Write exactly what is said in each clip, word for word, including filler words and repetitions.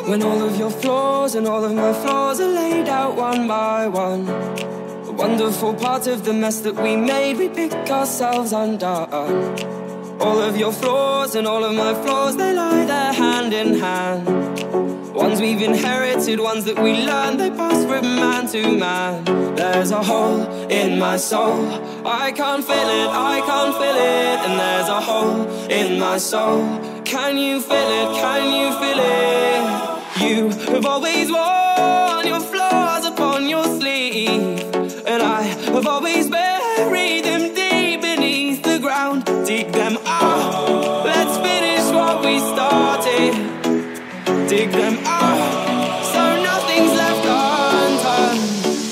When all of your flaws and all of my flaws are laid out one by one, the wonderful part of the mess that we made, we pick ourselves undone. All of your flaws and all of my flaws, they lie there hand in hand. Ones we've inherited, ones that we learned, they pass from man to man. There's a hole in my soul, I can't fill it, I can't fill it. And there's a hole in my soul, can you feel it, can you feel it? You have always worn your flaws upon your sleeve, and I have always buried them deep beneath the ground. Dig them out, let's finish what we started. Dig them out, so nothing's left undone.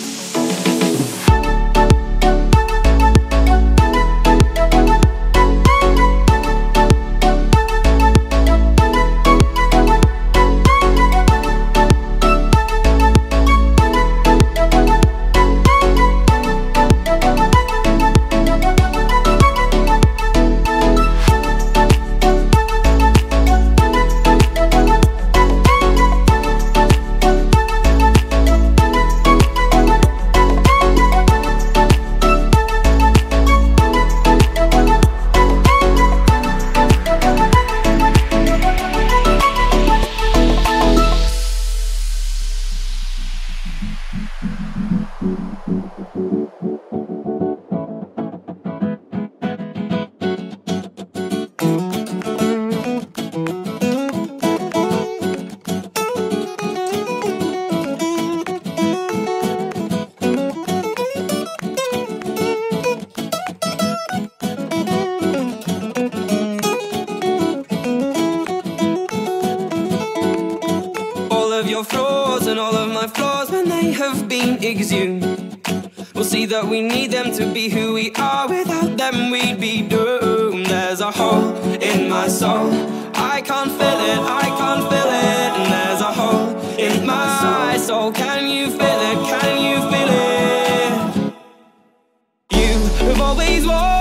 Your flaws and all of my flaws, when they have been exhumed, we'll see that we need them to be who we are. Without them we'd be doomed. There's a hole in my soul, I can't feel it, I can't feel it. And there's a hole in my soul, can you feel it, can you feel it? You have always walked